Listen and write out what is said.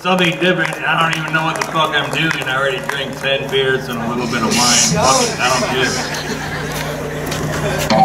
something different. I don't even know what the fuck I'm doing. I already drank 10 beers and a little bit of wine. Fuck it, I don't care.